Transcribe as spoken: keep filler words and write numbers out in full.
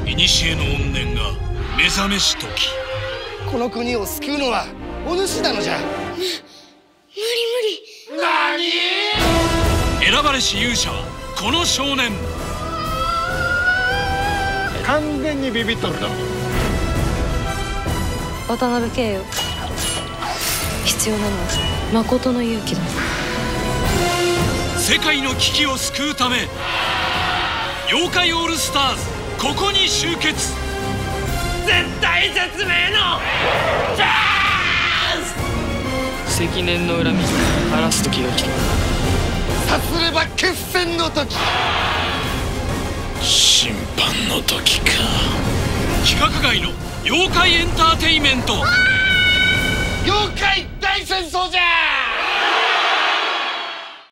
古の怨念が目覚めし時、 この国を救うのはお主なのじゃ。む無理無理。何？選ばれし勇者はこの少年。 完全にビビっとるだろ。 渡辺圭よ、必要なのは誠の勇気だ。 世界の危機を救うため、妖怪オールスターズここに集結。絶体絶命のチャンス。 積年の恨み晴らす時が来た。 さすれば決戦の時、 審判の時か。規格外の妖怪エンターテイメント、 妖怪大戦争じゃ。